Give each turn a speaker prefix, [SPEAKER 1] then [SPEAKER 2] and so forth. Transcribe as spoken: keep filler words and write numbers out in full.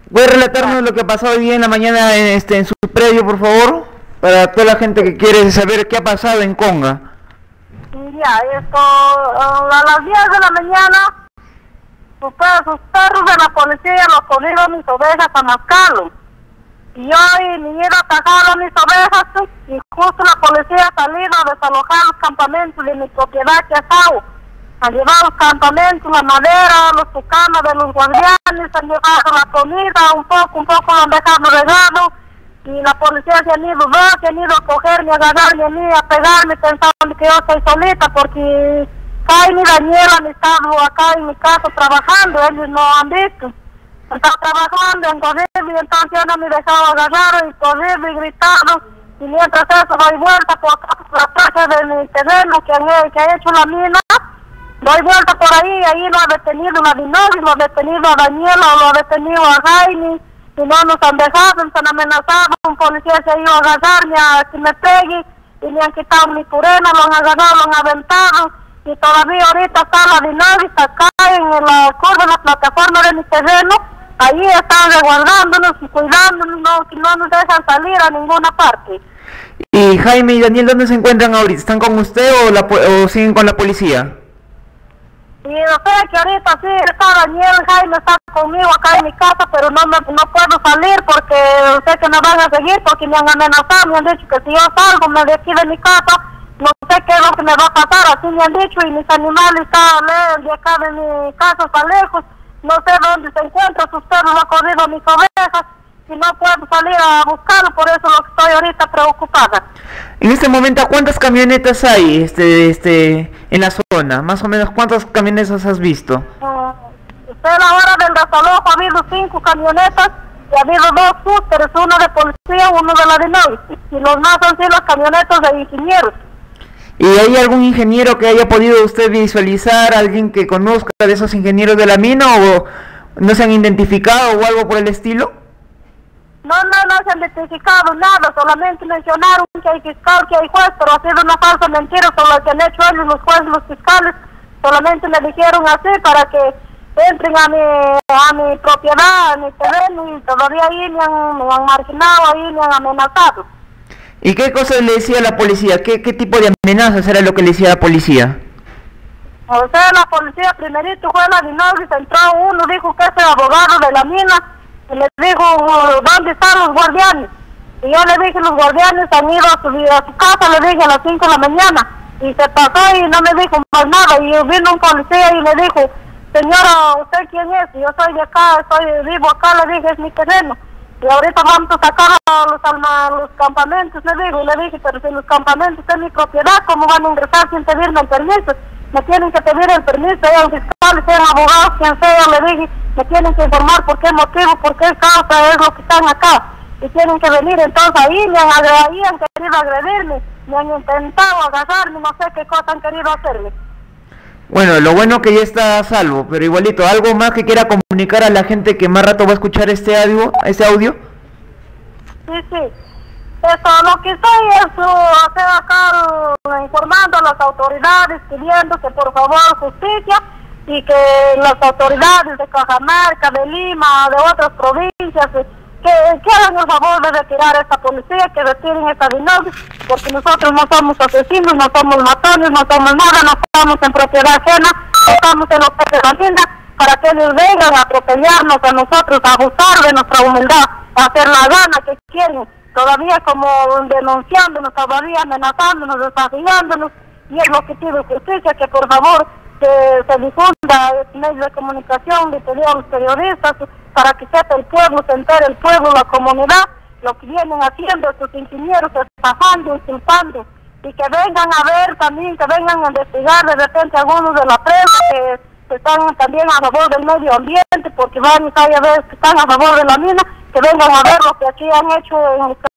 [SPEAKER 1] ¿Puede relatarnos lo que ha pasado hoy día en la mañana en, este, en su predio, por favor? Para toda la gente que quiere saber qué ha pasado en Conga.
[SPEAKER 2] Ya, esto, uh, a las diez de la mañana, sus, sus perros de la policía los cogieron mis ovejas a mascarlo. Y yo y mi hija atacaron mis ovejas y justo la policía ha salido a desalojar los campamentos de mi propiedad que estaba. Han llevado los campamentos, la madera, los tucanos de los guardianes, han llevado la comida, un poco, un poco lo han dejado regado. Y la policía se han ido, dos, se han ido a cogerme, a agarrarme a mí, a pegarme, pensando que yo estoy solita, porque Jaime y Daniela han estado acá en mi casa trabajando, ellos no han visto. Estaba trabajando en corrido y entonces yo no me dejaba agarrar y corrido y gritando. Y mientras eso doy vuelta por acá, por la parte de mi terreno que, han, que ha hecho la mina, doy vuelta por ahí, ahí lo ha detenido la Dinovi, lo ha detenido a Daniela, lo ha detenido a Jaime. Y no nos han dejado, nos han amenazado, un policía se ha ido a agarrarme a que me pegue y me han quitado mi purena, lo han agarrado, lo han aventado y todavía ahorita está la dinámica acá en la curva de la plataforma de mi terreno, ahí están resguardándonos y cuidándonos, no, que no nos dejan salir a ninguna parte.
[SPEAKER 1] ¿Y Jaime y Daniel dónde se encuentran ahorita? ¿Están con usted o, la, o siguen con la policía?
[SPEAKER 2] Y yo sé que ahorita sí está Daniel, Jaime está conmigo acá en mi casa, pero no me, no puedo salir porque sé que me van a seguir, porque me han amenazado, me han dicho que si yo salgo me de aquí de mi casa, no sé qué es lo que me va a pasar, así me han dicho, y mis animales están de acá de mi casa, están lejos, no sé dónde se encuentran, sus perros han corrido mis ovejas, y no puedo salir a buscarlo, por eso lo que estoy ahorita preocupada.
[SPEAKER 1] En este momento, ¿cuántas camionetas hay este, este, en la zona? Más o menos, ¿cuántas camionetas has visto?
[SPEAKER 2] Uh, usted a la hora del desalojo ha habido cinco camionetas y ha habido dos súteres, uno de policía, uno de la D N O I, y los más han sido las camionetas de ingenieros.
[SPEAKER 1] ¿Y hay algún ingeniero que haya podido usted visualizar, alguien que conozca de esos ingenieros de la mina, o no se han identificado o algo por el estilo?
[SPEAKER 2] No, no, no se han identificado nada, solamente mencionaron que hay fiscal, que hay juez, pero ha sido una falsa mentira sobre lo que han hecho ellos, los jueces, los fiscales. Solamente me dijeron así para que entren a mi, a mi propiedad, a mi terreno, y todavía ahí me han, me han marginado, ahí me han amenazado.
[SPEAKER 1] ¿Y qué cosas le decía la policía? ¿Qué, qué tipo de amenazas era lo que le decía la policía?
[SPEAKER 2] O sea, la policía primerito fue la dinámica, entró uno, dijo que es el abogado de la mina, y le dijo, ¿dónde están los guardianes? Y yo le dije, los guardianes han ido a su, a su casa, le dije a las cinco de la mañana, y se pasó y no me dijo más nada, y vino un policía y le dijo, señora, ¿usted quién es? Y yo soy de acá, soy vivo acá, le dije, es mi terreno, y ahorita vamos a sacar a los, a los campamentos, le digo, y le dije, pero si los campamentos es mi propiedad, ¿cómo van a ingresar sin pedirme el permiso? Me tienen que pedir el permiso, sean fiscales, sean abogados, quien sea, le dije, me tienen que informar por qué motivo, por qué causa es lo que están acá, y tienen que venir. Entonces ahí me han, ahí han querido agredirme, me han intentado agarrarme, no sé qué cosa han querido hacerme.
[SPEAKER 1] Bueno, lo bueno que ya está a salvo, pero igualito, ¿algo más que quiera comunicar a la gente que más rato va a escuchar este audio? Este audio?
[SPEAKER 2] Sí, sí. Eso, lo que estoy es uh, hacer acá uh, informando a las autoridades, pidiendo que por favor justicia y que las autoridades de Cajamarca, de Lima, de otras provincias, que, que hagan el favor de retirar a esta policía, que retiren esta dinámica, porque nosotros no somos asesinos, no somos matones, no somos nada, no estamos en propiedad ajena, no estamos en los de la tienda, para que ellos vengan a atropellarnos a nosotros, a abusar de nuestra humildad, a hacer la gana que quieren. Todavía como denunciándonos, todavía amenazándonos, desafiándonos, y es lo que pido justicia, que por favor que se difunda en medios de comunicación, le pido a los periodistas, para que sepa el pueblo, se entere el pueblo, la comunidad, lo que vienen haciendo estos ingenieros, estafando, insultando, y que vengan a ver también, que vengan a investigar de repente algunos de la prensa que, que están también a favor del medio ambiente, porque varios hay a veces que están a favor de la mina, que vengan a ver lo que aquí han hecho en